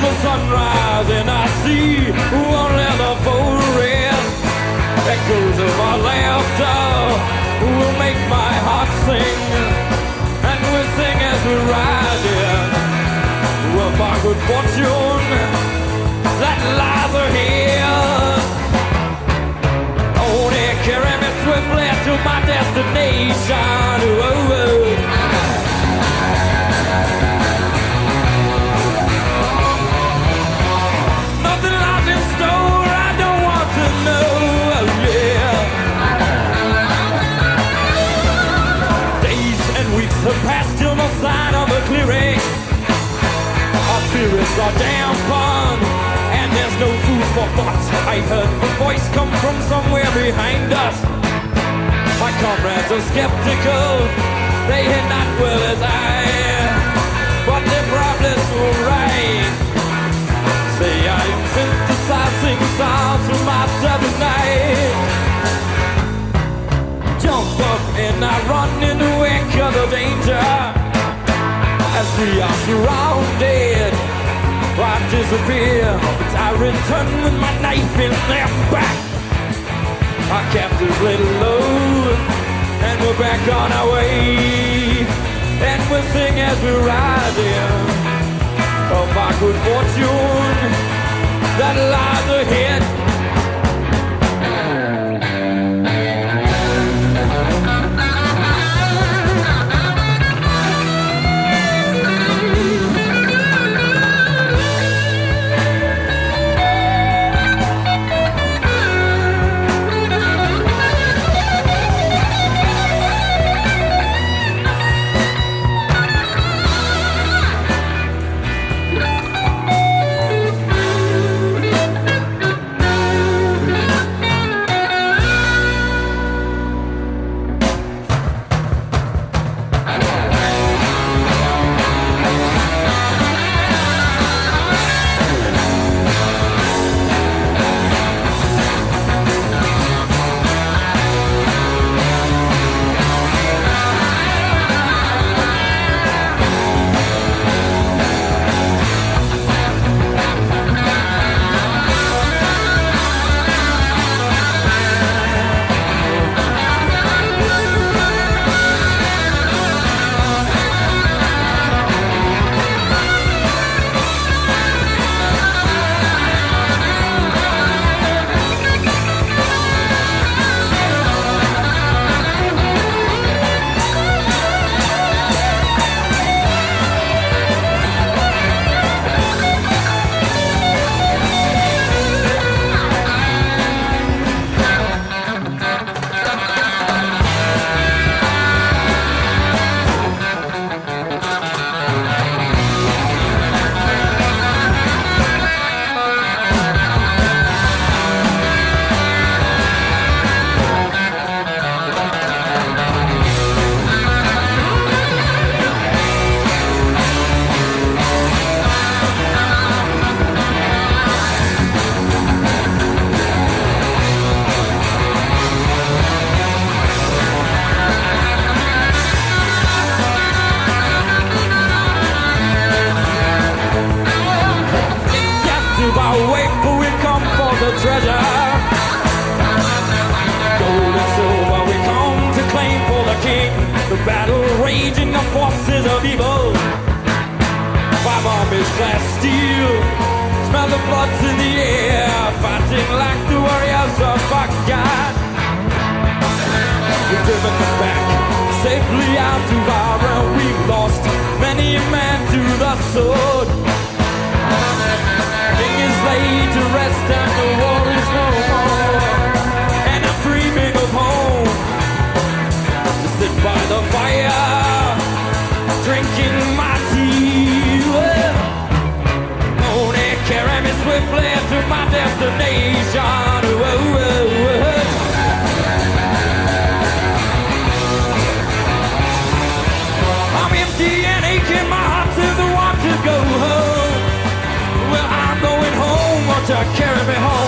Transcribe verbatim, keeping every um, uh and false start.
the sunrise, and I see only the forest. Echoes of our laughter will make my heart sing, and we'll sing as we're riding. Well, by good fortune that lies ahead, only carry me swiftly to my destination. Whoa, whoa. Nothing lies in store, I don't want to know. Oh, yeah. Days and weeks have passed, still no sign of a clearing. Our spirits are dampened, and there's no food for thought. I heard a voice come from somewhere behind us. My comrades are skeptical, they hear not well as I, but their problems were right. Say I am synthesizing sounds from my double night. Jump up and I run in the wake of the danger. As we are surrounded, I disappear, but I return with my knife in their back. Our captors laid low, and we're back on our way. And we'll sing as we're riding of our good fortune that lies ahead. To carry me home.